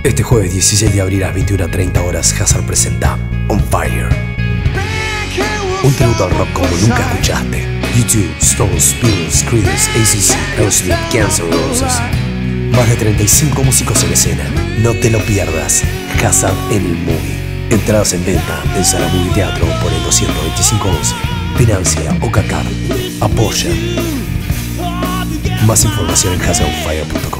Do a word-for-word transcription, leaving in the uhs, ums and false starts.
Este jueves dieciséis de abril a las veintiuna treinta horas, Hazard presenta On Fire, un tributo al rock como nunca escuchaste. U dos, Stones, Beatles, Creedence, A C C, Aerosmith, Guns N' Roses. Más de treinta y cinco músicos en escena. No te lo pierdas. Hazard en el Movie. Entradas en venta en Sala Movie Teatro por el doscientos veinticinco once. Financia o Qatar. Apoya. Más información en hazard on fire punto com.